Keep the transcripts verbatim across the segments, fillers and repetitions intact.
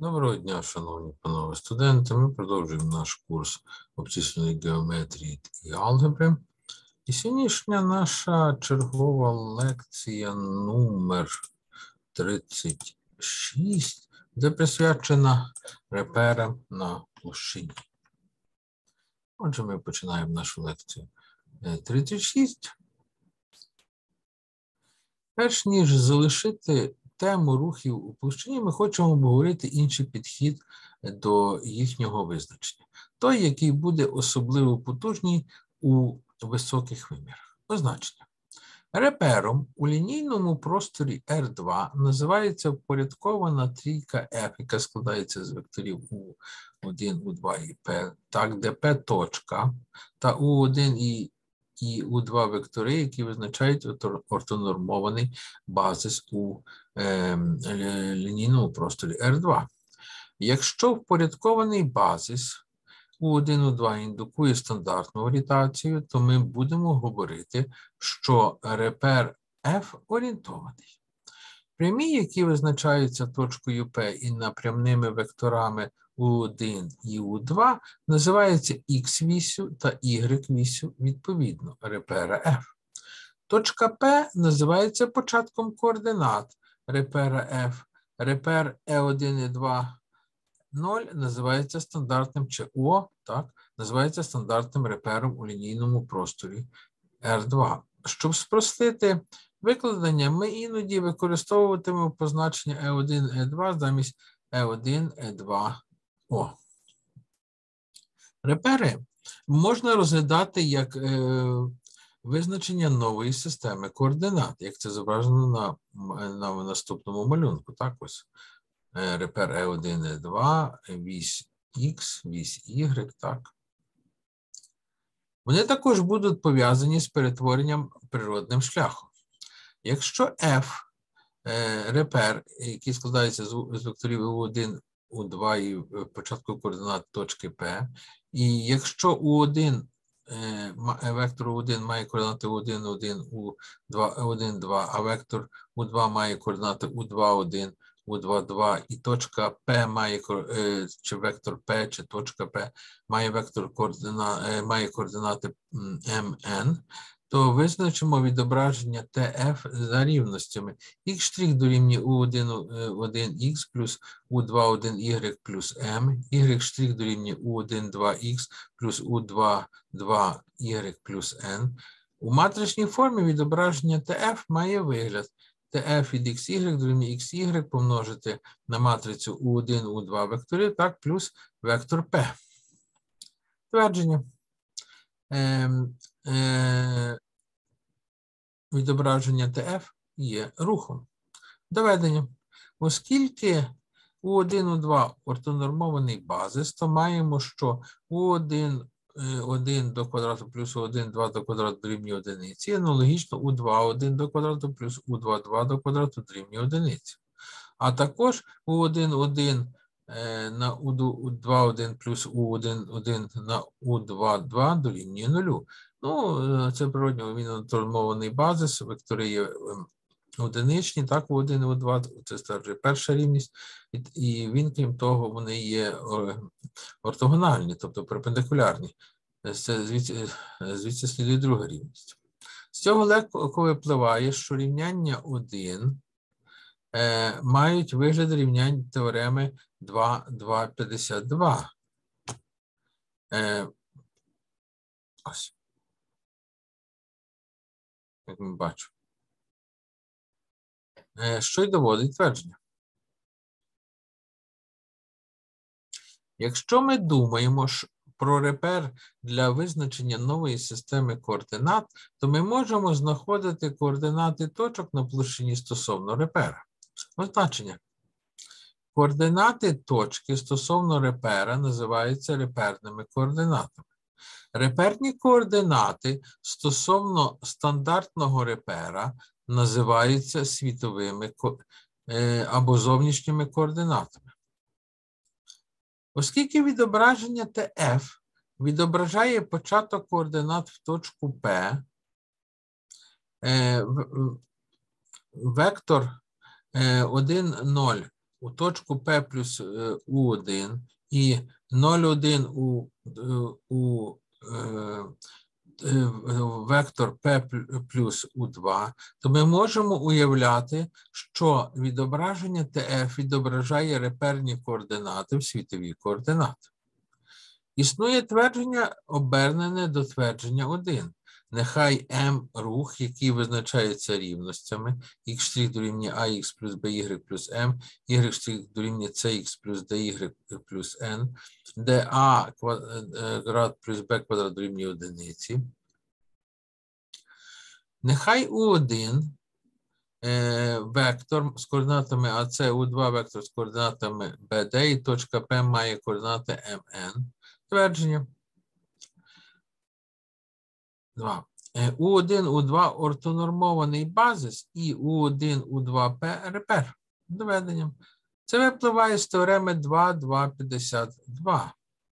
Доброго дня, шановні панове студенти. Ми продовжуємо наш курс обчисленої геометрії і алгебри. І сьогоднішня наша чергова лекція номер тридцять шість, де присвячена реперам на площині. Отже, ми починаємо нашу лекцію тридцять шість. Перш ніж залишити тему рухів у площині, ми хочемо обговорити інший підхід до їхнього визначення. Той, який буде особливо потужний у високих вимірах. Позначення. Репером у лінійному просторі ер два називається впорядкована трійка F, яка складається з векторів у один, у два і P, так, де P точка, та у один і і у два вектори, які визначають ортонормований базис у е, лінійному просторі ер два. Якщо впорядкований базис у один, у два індукує стандартну орієнтацію, то ми будемо говорити, що репер F орієнтований. Прямі, які визначаються точкою P і напрямними векторами у один і у два, називаються х-вісю та y-вісю відповідно репера F. Точка P називається початком координат репера F. Репер е один, е два, нуль називається стандартним, чи О, так, називається стандартним репером у лінійному просторі ер два. Щоб спростити викладення, ми іноді використовуватимемо позначення е один, е два замість е один, е два, О. Репери можна розглядати як е, визначення нової системи координат, як це зображено на, на наступному малюнку. Так ось. Е, репер е один, е два, вісь Х, вісь Y, так. Вони також будуть пов'язані з перетворенням природним шляхом. Якщо F е, репер, який складається з, з векторів у один, у два і початку координат точки P, і якщо у один е, вектор у один має координати у один, один, у два, один, два, а вектор у два має координати у два, один, у два, два, і точка P має, е, чи вектор P, чи точка P має вектор координа, має координати ем ен, то визначимо відображення те еф за рівностями. Х' дорівнює у один, один х плюс у два, один y плюс m, y' дорівнює у один, два х плюс у два, два y плюс n. У матричній формі відображення те еф має вигляд. те еф від xy дорівнює xy помножити на матрицю у один, у два векторі, так, плюс вектор P. Твердження. Е, е, відображення те еф є рухом. Доведення. Оскільки у один, у два ортонормований базис, то маємо, що у один, один до квадрату плюс у один, два до квадрату дорівнює одиниці, аналогічно у два, один до квадрату плюс у два, два до квадрату дорівнює одиниці. А також у один, один на у два, один плюс у один, один на у два, два дорівнює нулю. Ну, це природньо він ортонормований базис, вектори є одиничні, так, у один, у два, це стверджує перша рівність, і він, крім того, вони є ортогональні, тобто перпендикулярні. Це звідси, звідси слідує друга рівність. З цього легко випливає, що рівняння один е, мають вигляд рівнянь теореми два, два, п'ятдесят два. Е, ось. Як ми бачимо. Е, що й доводить твердження. Якщо ми думаємо про репер для визначення нової системи координат, то ми можемо знаходити координати точок на площині стосовно репера. Означення. Координати точки стосовно репера називаються реперними координатами. Реперні координати стосовно стандартного репера називаються світовими або зовнішніми координатами. Оскільки відображення те еф відображає початок координат в точку P, вектор один, нуль у точку P плюс У один і нуль один у, у е, вектор P плюс У два, то ми можемо уявляти, що відображення ТФ відображає реперні координати в світові координати. Існує твердження, обернене до твердження один. Нехай М рух, який визначається рівностями, х' дорівнює ax плюс by плюс m, y' дорівнює cx плюс dy плюс n, де а квадрат плюс b квадрат дорівнює одиниці. Нехай У один е, вектор з координатами АС, У два вектор з координатами бі ді і точка P має координати ем ен. Твердження. два. У один, У два ортонормований базис і У один, У два P репер. Доведенням. Це випливає з теореми два два п'ятдесят два.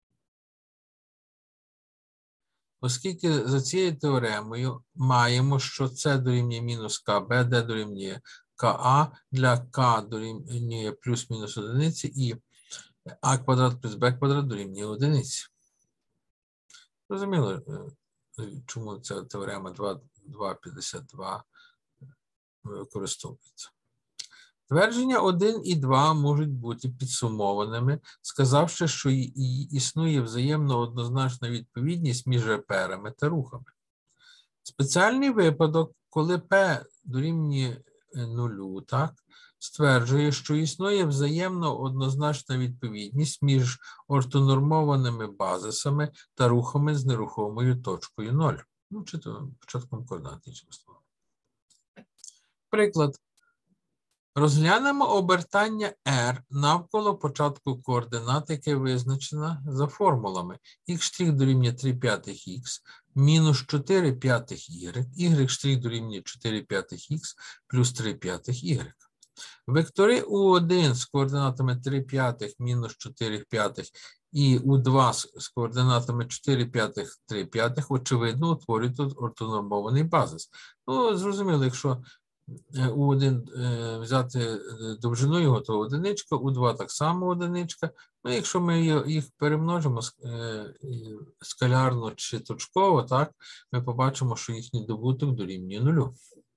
Оскільки за цією теоремою маємо, що С дорівнює мінус КБ, Д дорівнює КА, для К дорівнює плюс-мінус одиниці і А квадрат плюс Б квадрат дорівнює одиниці. Розуміло, чому ця теорема два два п'ятдесят два використовується. Твердження один і два можуть бути підсумованими, сказавши, що існує взаємно однозначна відповідність між реперами та рухами. Спеціальний випадок, коли P дорівнює нулю, так, стверджує, що існує взаємно однозначна відповідність між ортонормованими базисами та рухами з нерухомою точкою нуль. Ну, чи то початком координат, іншими словами. Приклад. Розглянемо обертання R навколо початку координат, яке визначено за формулами. Х' дорівнює три п'ятих х, мінус чотири п'ятих y, y' дорівнює чотири п'ятих х, плюс три п'ятих y. Вектори У один з координатами три п'ятих, мінус чотири п'ятих і У два з координатами чотири п'ятих, три п'ятих, очевидно, утворюють ортонормований базис. Ну, зрозуміло, якщо У один е, взяти довжину його, то одиничка, У два так само одиничка. Ну, якщо ми їх перемножимо е, скалярно чи точково, так, ми побачимо, що їхній добуток дорівнює нулю.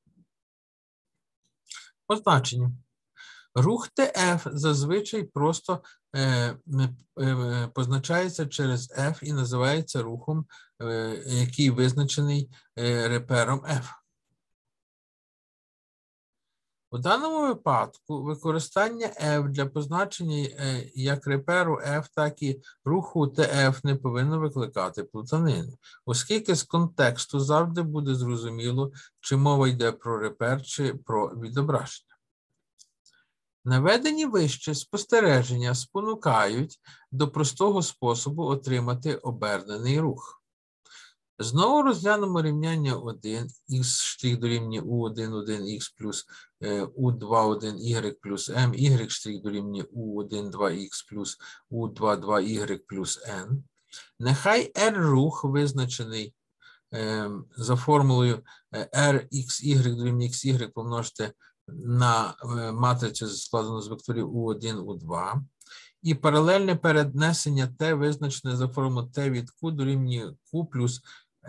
Позначення. Рух ТФ зазвичай просто е, е, позначається через F і називається рухом, е, який визначений е, репером F. У даному випадку використання F для позначення як реперу F, так і руху ТФ не повинно викликати плутанину, оскільки з контексту завжди буде зрозуміло, чи мова йде про репер, чи про відображення. Наведені вище спостереження спонукають до простого способу отримати обернений рух. Знову розглянемо рівняння один, х' дорівнює У один, один х плюс У два, один y плюс m, y' дорівнює У один, два х плюс У два, два y плюс n. Нехай R рух визначений е, за формулою Rxy дорівнює xy помножити на е, матрицю, складену з векторів У один, У два. І паралельне перенесення T визначене за формулою T від Q дорівнює Q плюс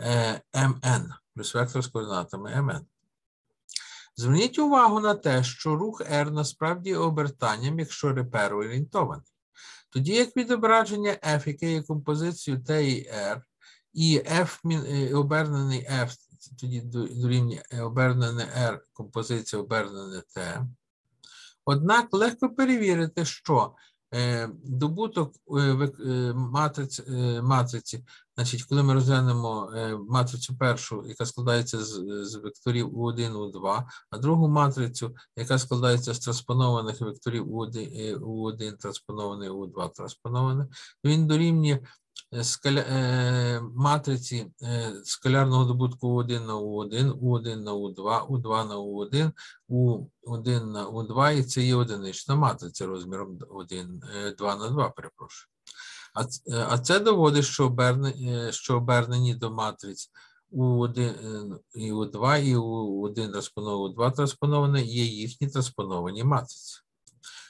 mn, плюс вектор з координатами mn. Зверніть увагу на те, що рух R насправді є обертанням, якщо репер орієнтований. Тоді як відображення F, яке є композицією T і R, і F обернений F, тоді дорівнює обернене R, композиція обернене T. Однак легко перевірити, що добуток матриці, матриці, значить, коли ми розглянемо матрицю першу, яка складається з, з векторів У один, У два, а другу матрицю, яка складається з транспонованих векторів У один, У один транспонований, У два транспонований, він дорівнює скаля, матриці скалярного добутку У один на У один, У один на У два, У два на У один, У один на У два, і це є одинична матриця розміром один, два на два, перепрошую. А, а це доводить, що, обернені, що обернені до матриць У один і У два, і У один транспонований, У два транспонований є їхні транспоновані матриці.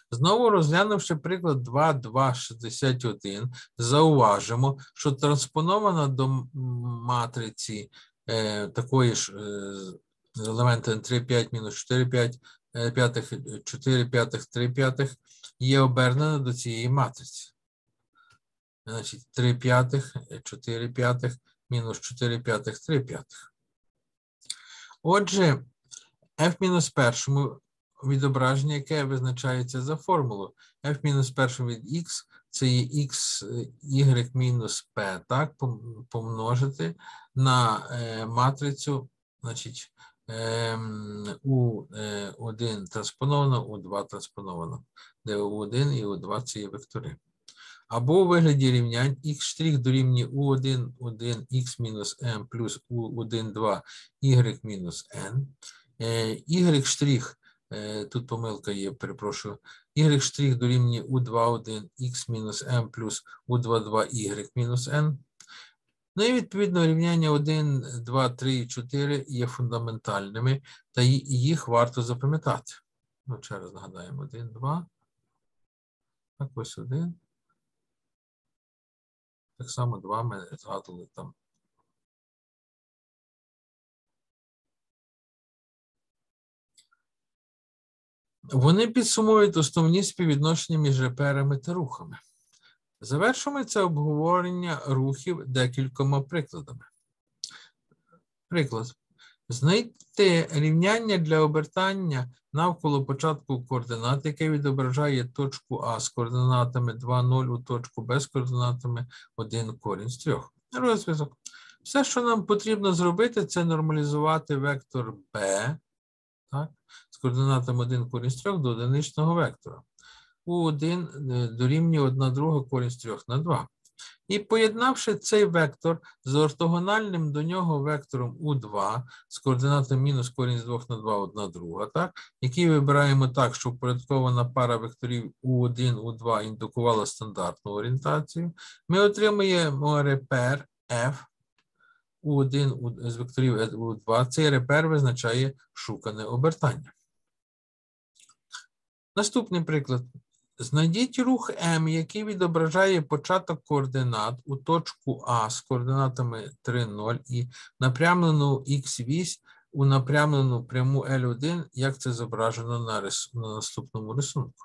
Знову розглянувши приклад два, два, шістдесят один, зауважимо, що транспонована до матриці е, такої ж е, з елементами три, п'ять, мінус чотири, п'ять, п'ятих, чотири, п'ятих, три п'ятих є обернена до цієї матриці. Значить, три п'ятих, чотири п'ятих, мінус чотири п'ятих, три п'ятих. Отже, f-1 відображення, яке визначається за формулою. f-1 від x – це є x, y мінус p, так, помножити на е, матрицю, значить, е, у один транспоновано, у два транспоновано, де у один і у два це є вектори. Або у вигляді рівнянь x' дорівнює у один, один, x мінус m плюс у один, два, y мінус n. y', тут помилка є, перепрошую, y' дорівнює у два, один, x мінус m плюс у два, два, y мінус n. Ну і відповідно рівняння один, два, три і чотири є фундаментальними, та їх варто запам'ятати. Ну, ще раз нагадаємо, один, два, так ось один. Так само два ми згадували там. Вони підсумують основні співвідношення між реперами та рухами. Завершимо це обговорення рухів декількома прикладами. Приклад. Знайти рівняння для обертання навколо початку координат, яке відображає точку А з координатами два, нуль у точку Б з координатами один, корінь з трьох. Розв'язок. Все, що нам потрібно зробити, це нормалізувати вектор B, так, з координатами один, корінь з трьох до одиничного вектора. У один дорівнює одна друга корінь з трьох на два. І поєднавши цей вектор з ортогональним до нього вектором у два з координатами мінус корінь з двох на два, одна друга, так, який вибираємо так, щоб упорядкована пара векторів у один, у два індукувала стандартну орієнтацію, ми отримуємо репер F у один з векторів у два. Цей репер визначає шукане обертання. Наступний приклад. Знайдіть рух М, який відображає початок координат у точку А з координатами три, нуль і напрямлену х-вісь у напрямлену пряму L один, як це зображено на, рис... на наступному рисунку.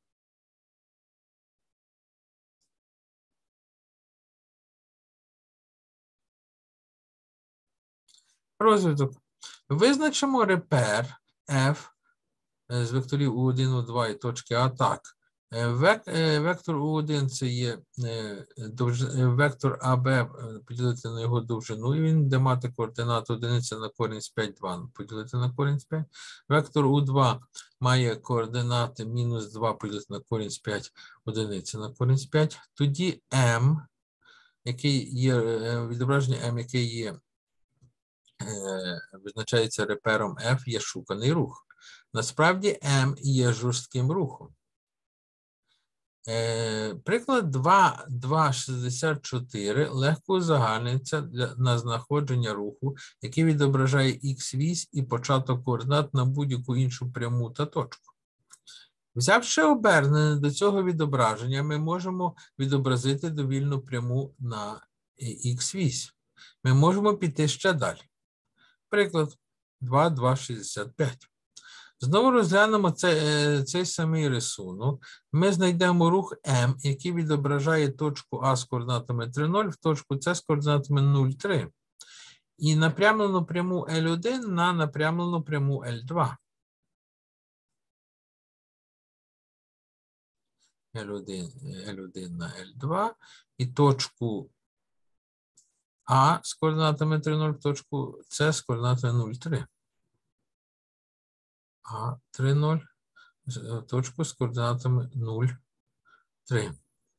Розвиток. Визначимо репер F з векторів у один, у два і точки А так. Вектор у один це є вектор АБ поділити на його довжину, і він буде мати координату одиниця на корінь з п'ять, два поділити на корінь з п'ять. Вектор у два має координати мінус два поділити на корінь з п'ять, одиниця на корінь з п'ять. Тоді М, який є, відображення М, яке є, визначається репером F, є шуканий рух. Насправді М є жорстким рухом. Е, приклад два, два, шістдесят чотири легко узагальнюється на знаходження руху, який відображає х-вісь і початок координат на будь-яку іншу пряму та точку. Взявши обернене до цього відображення, ми можемо відобразити довільну пряму на х-вісь. Ми можемо піти ще далі. Приклад два, два, шістдесят п'ять. Знову розглянемо цей, цей самий рисунок. Ми знайдемо рух М, який відображає точку А з координатами три, нуль в точку С з координатами нуль, три. І напрямлену пряму L один на напрямлену пряму L два. L один, L один на L два. І точку А з координатами три, нуль в точку С з координатами нуль, три. А три, нуль, точку з координатами нуль, три.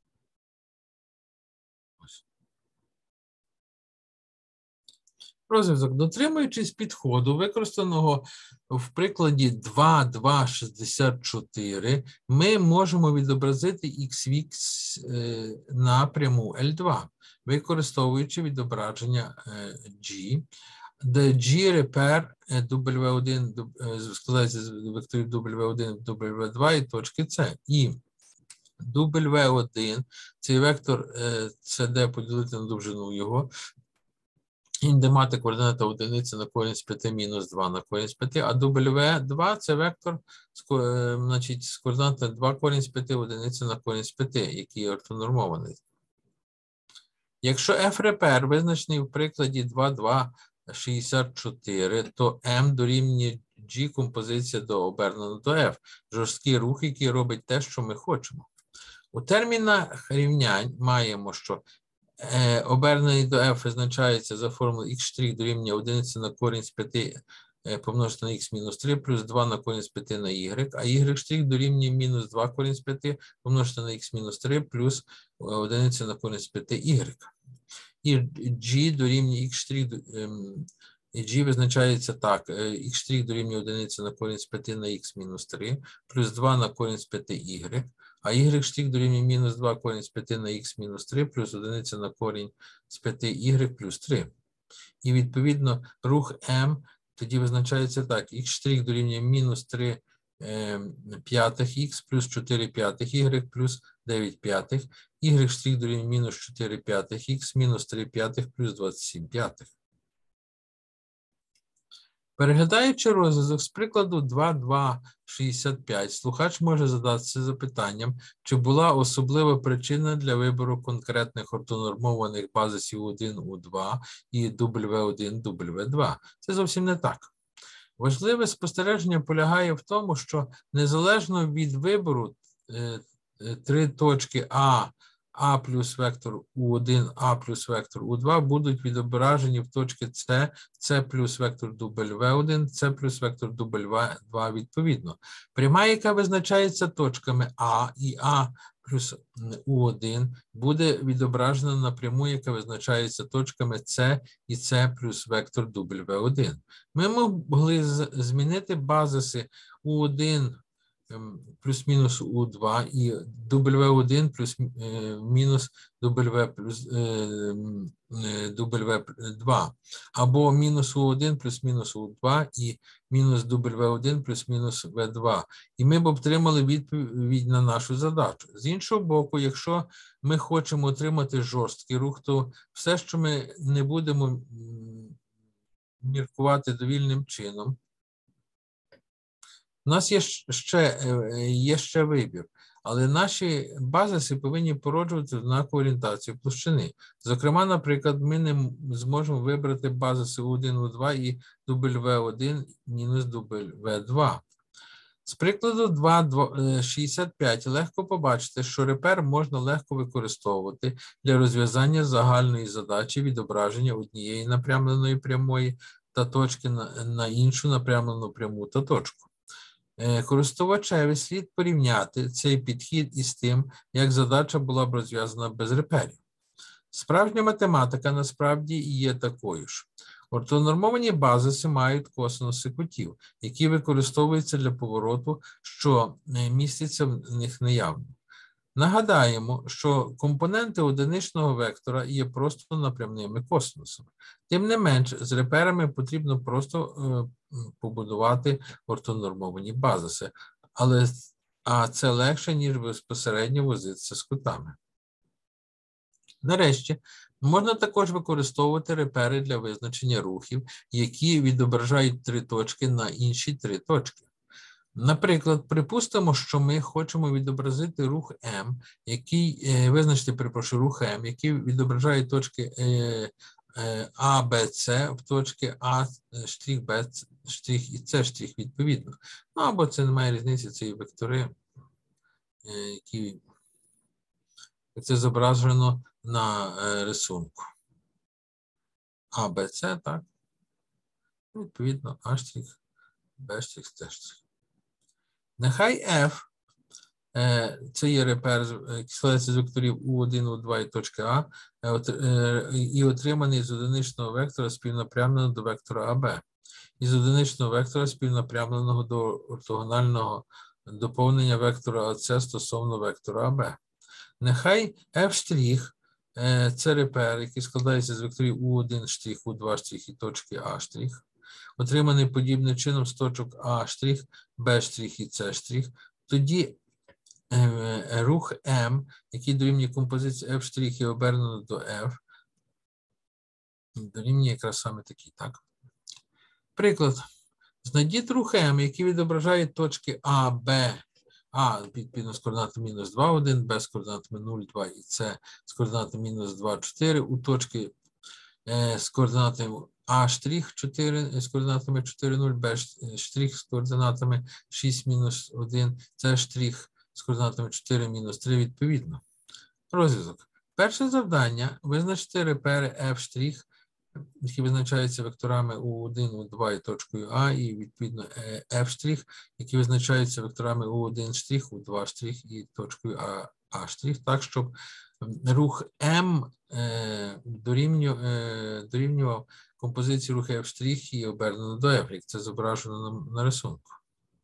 Розв'язок. Дотримуючись підходу, використаного в прикладі два, два, шістдесят чотири, ми можемо відобразити х-вісь на пряму L два, використовуючи відображення G. де G репер дабл ю один складається з векторів дабл ю один, дабл ю два і точки С. І дабл ю один, цей вектор С Д поділити на довжину його, і де мати координата одиниця на корінь з п'яти мінус два на корінь з п'яти, а дабл ю два це вектор значить, з координатою два корінь з п'яти одиниця на корінь з п'яти, який ортонормований. Якщо F репер визначений в прикладі два, два, шістдесят чотири, то M дорівнює G композиція до обернена до F. Жорсткий рух, який робить те, що ми хочемо. У термінах рівнянь маємо, що е, обернений до F визначається за формулою x' дорівнює одиниця на корінь з п'яти е, помножити на x мінус три плюс два на корінь з п'яти на y, а y' дорівнює мінус два корінь з п'яти помножити на x мінус три плюс одиниця на корінь з п'яти y. І G дорівнює x', і G визначається так, x' дорівнює одиниця на корінь з п'яти на x мінус три, плюс два на корінь з п'яти y, а y' дорівнює мінус два корінь з п'яти на x мінус три, плюс одиниця на корінь з п'яти y плюс три. І відповідно рух M тоді визначається так, x' дорівнює мінус три п'ятих х плюс чотири п'ятих y плюс дев'ять п'ятих, y' дорівнює мінус чотири п'ятих х мінус три п'ятих плюс двадцять сім п'ятих. Переглядаючи розв'язок з прикладу два, два, шістдесят п'ять, слухач може задатися запитанням, чи була особлива причина для вибору конкретних ортонормованих базисів у один, у два і дабл ю один, дабл ю два. Це зовсім не так. Важливе спостереження полягає в тому, що незалежно від вибору е, е, три точки А, А плюс вектор у один, А плюс вектор у два будуть відображені в точці С, С плюс вектор дабл ю один, С плюс вектор дабл ю два відповідно. Пряма, яка визначається точками А і А плюс у один, буде відображена на пряму, яка визначається точками С і С плюс вектор дабл ю один. Ми могли змінити базиси у один плюс-мінус у два і дабл ю один плюс-мінус дабл ю плюс дабл ю два, або мінус у один плюс-мінус у два і мінус дабл ю один плюс-мінус в два. І ми б отримали відповідь на нашу задачу. З іншого боку, якщо ми хочемо отримати жорсткий рух, то все, що ми не будемо міркувати довільним чином, у нас є ще, є ще вибір, але наші базиси повинні породжувати однакову орієнтацію площини. Зокрема, наприклад, ми не зможемо вибрати базиси у один, у два і дабл ю один мінус дабл ю два. З прикладу два, шістдесят п'ять легко побачити, що репер можна легко використовувати для розв'язання загальної задачі відображення однієї напрямленої прямої та точки на, на іншу напрямлену пряму та точку. Користувачеві слід порівняти цей підхід із тим, як задача була б розв'язана без реперів. Справжня математика насправді є такою ж. Ортонормовані базиси мають косинуси кутів, які використовуються для повороту, що міститься в них наявно. Нагадаємо, що компоненти одиничного вектора є просто напрямними косинусами. Тим не менш, з реперами потрібно просто е, побудувати ортонормовані базиси, але а це легше, ніж безпосередньо возитися з кутами. Нарешті, можна також використовувати репери для визначення рухів, які відображають три точки на інші три точки. Наприклад, припустимо, що ми хочемо відобразити рух М, який, е, визначити, перепрошую, рух М, який відображає точки е, е, А, Б, С в точки А, штрих, Б, штрих і С штрих відповідно. Ну, або це не має різниці, це і вектори, е, які це зображено на е, рисунку. А, Б, С, так. Відповідно, А штрих, Б штрих, С штрих. Нехай F, це є репер, який складається з векторів у один, у два і точки А, і отриманий з одиничного вектора співнапрямленого до вектора АБ, і з одиничного вектора співнапрямленого до ортогонального доповнення вектора АС стосовно вектора АБ. Нехай F' Це репер, який складається з векторів у один штрих, у два штрих і точки А штрих, отриманий подібним чином з точок А штрих, Б штрих і С штрих. Тоді рух М, який дорівнює композиції F штрих і обернено до F, дорівнює якраз саме такий, так? Приклад. Знайдіть рух М, який відображає точки А, Б, А відповідно з координатами мінус два, один, Б з координатами нуль, два і С з координатами мінус два, чотири, у точки е, з координатами А штрих чотири з координатами чотири, нуль, Б штрих з координатами шість, мінус один, С штрих з координатами чотири, мінус три відповідно. Розв'язок. Перше завдання – визначити репери F штрих, які визначаються векторами у один, у два і точкою А, і відповідно F штрих, які визначаються векторами у один штрих, у два штрих і точкою А, А штрих, так, щоб рух М е, дорівнював, е, дорівнював композиції руху F штрих і обернено до F, як це зображено на, на рисунку.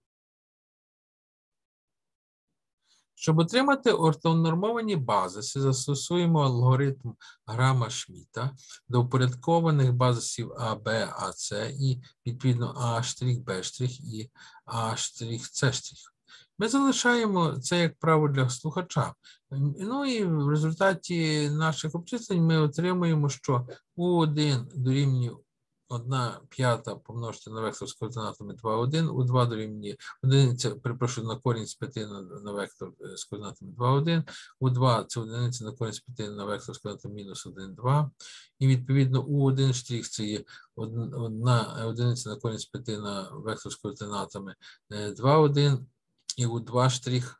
Щоб отримати ортонормовані базиси, застосуємо алгоритм Грама-Шмідта до упорядкованих базисів А, Б, А, С і, відповідно, А', Б' і А', С'. Ми залишаємо це як право для слухача. Ну і в результаті наших обчислень ми отримуємо, що У один дорівнює одна п'ята помножити на вектор з координатами два, один, у два дорівнює одиниця, перепрошую, на корінь з п'яти на, на вектор з координатами два, один, у два це одиниця на корінь з п'яти на вектор з координатами мінус один, два, і відповідно у один штрих це є одна одиниця на корінь з п'яти на вектор з координатами два, один, і у два штрих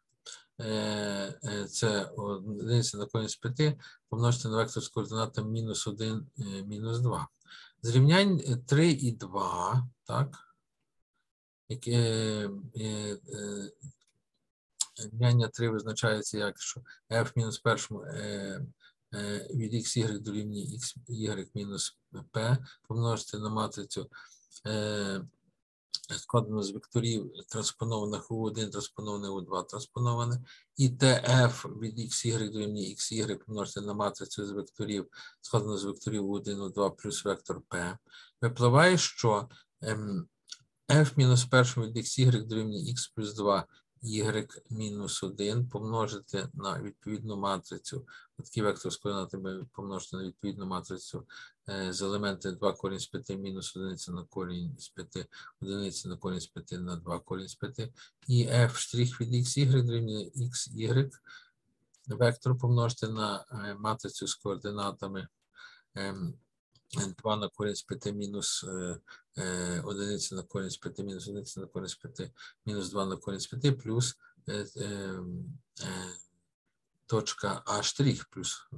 це одиниця на корінь з п'яти помножити на вектор з координатами мінус один, мінус два. З рівнянь три і два, так, яке, е, е, рівняння три визначається як, що f мінус першому е, е, від xy дорівнює xy мінус p помножити на матрицю е, складено з векторів транспонованих у один, транспонованих у два, транспоноване, і tf від xy дорівнює xy помножити на матрицю з векторів, складено з векторів у один, у два плюс вектор p, випливає, що ем, f мінус першому від xy дорівнює x плюс два, y мінус один помножити на відповідну матрицю, такий вектор з координатами помножити на відповідну матрицю е, з елементи два корінь з п'яти мінус одиниця на корінь з п'яти, одиниця на корінь з п'яти на два корінь з п'яти, і f штрих від xy дорівнює xy, вектор помножити на е, матрицю з координатами е, два на корінь з п'яти мінус е, одиниця на корінь з п'яти мінус одиниця на корінь з п'яти мінус два на корінь з п'яти плюс е, е, е, точка А штрих плюс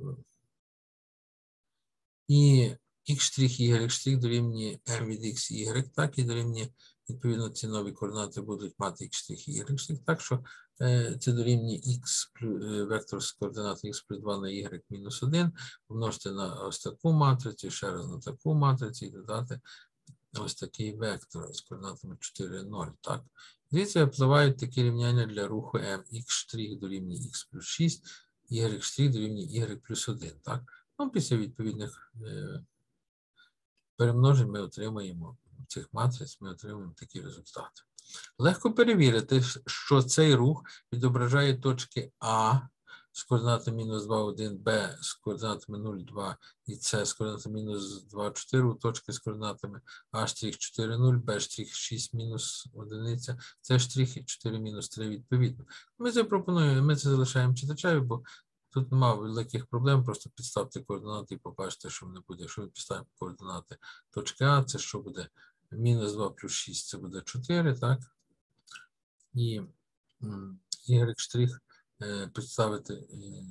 і x штрих і y штрих дорівнює m від x і y, так, і дорівнює, відповідно, ці нові координати будуть мати x штрих і y штрих, так що е, це дорівнює x, е, вектор з координат x плюс два на y мінус один, помножити на ось таку матрицю, ще раз на таку матрицю і додати ось такий вектор з координатами чотири, нуль, так. Звідси впливають такі рівняння для руху m, x штрих дорівнює x плюс шість, y штрих дорівнює y плюс один, так. Ну, після відповідних е, перемножень ми отримаємо цих матриць, ми отримуємо такі результати. Легко перевірити, що цей рух відображає точки А з координатами мінус два, один, Б з координатами нуль, два і С з координатами мінус два, чотири у точки з координатами А штрих чотири, нуль, Б штрих шість, мінус одиниця, С штрих чотири, мінус три відповідно. Ми це пропонуємо, ми це залишаємо читачеві, бо тут немає великих проблем, просто підставте координати і побачите, що не буде. Якщо ми підставимо координати точки А, це що буде? Мінус два плюс шість, це буде чотири, так? І y штрих підставити,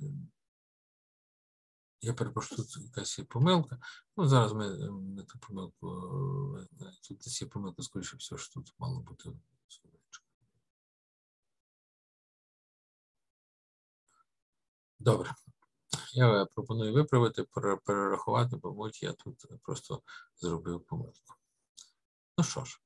я перепрошую, тут якась є помилка. Ну, зараз ми, ми ту помилку, тут десь є помилка, скоріше всього, що тут мало бути. Добре. Я пропоную виправити, перерахувати, бо мабуть, я тут просто зробив помилку. Ну що ж,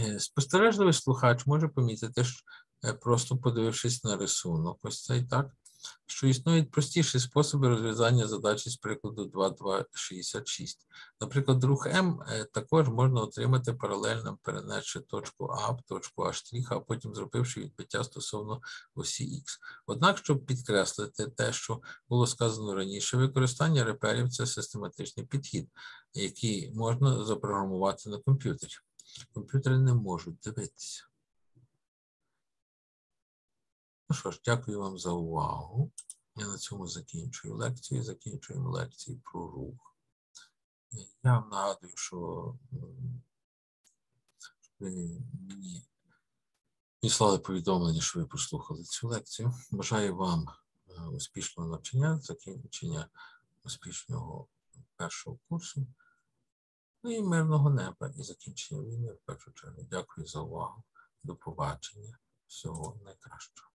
спостережливий слухач може помітити, що просто подивившись на рисунок, ось цей, так, що існують простіші способи розв'язання задачі з прикладу два два шістдесят шість. Наприклад, рух М також можна отримати паралельно, перенесши точку А в точку А', а потім зробивши відбиття стосовно осі Х. Однак, щоб підкреслити те, що було сказано раніше, використання реперів – це систематичний підхід, який можна запрограмувати на комп'ютері. Комп'ютери не можуть дивитися. Ну що ж, дякую вам за увагу. Я на цьому закінчую лекцію. Закінчуємо лекцію про рух. Я вам нагадую, що ви мені прислали повідомлення, що ви послухали цю лекцію. Бажаю вам успішного навчання, закінчення успішного першого курсу, ну і мирного неба, і закінчення війни в першу чергу. Дякую за увагу. До побачення. Всього найкращого.